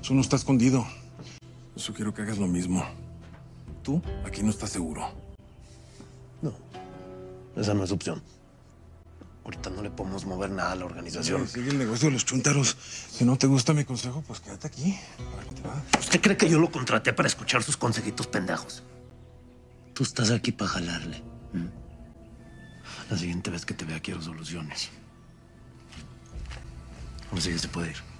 Eso no está escondido. Eso quiero que hagas lo mismo. Tú aquí no estás seguro. No, esa no es opción. Ahorita no le podemos mover nada a la organización. Sigue el negocio de los chúntaros. Si no te gusta mi consejo, pues quédate aquí. A ver qué te va. ¿Usted cree que yo lo contraté para escuchar sus consejitos pendejos? Tú estás aquí para jalarle. La siguiente vez que te vea quiero soluciones. Ahora sí ya se puede ir.